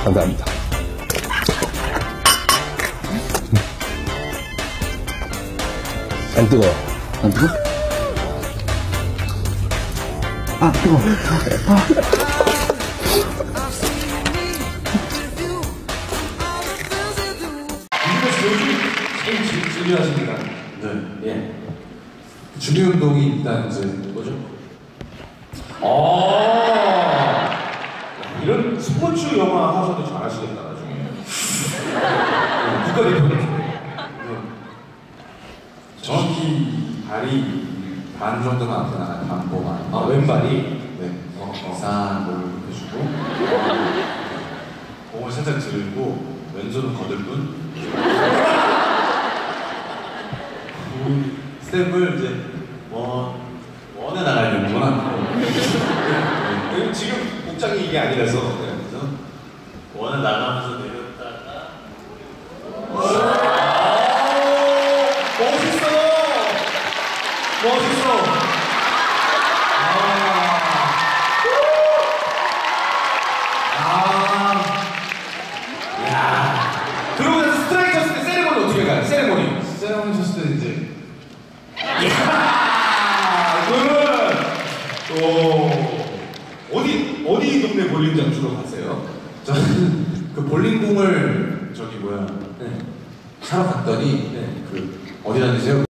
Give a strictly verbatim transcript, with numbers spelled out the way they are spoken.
감사합니다. 안 뜨거워. 안 뜨거? 아, 뜨거워. 아. 제일 중요하십니다. 네. 예. 중요 운동이 일단 이제 뭐죠? 아, 이런 스포츠 영화 하셔도 잘하시겠다 나중에. 국가대표님. 정확히 발이 반 정도만 앞에 나가요. 반보만. 아, 왼발이? 네. 어, 어. 쌍을 해주고 공을 살짝 들고 왼손은 거들뿐. 스텝을 이제 원, 원에 나가려는구나. 네. 지금 복장이 이게 아니라서. 네. 그래서 원에 나가면서 내렸다가. 멋있어! 멋있어! 아. 야. 그러고 나서 스트라이크 쳤을 때 세레모니 어떻게 가요? 세레모니. 세레모니 쳤을 때 이제. 이야! 그러면, 오. 어디, 어디 동네 볼링장 주로 가세요? 저는 그 볼링공을 저기 뭐야. 네. 사러 갔더니, 네. 그, 어디 다니세요?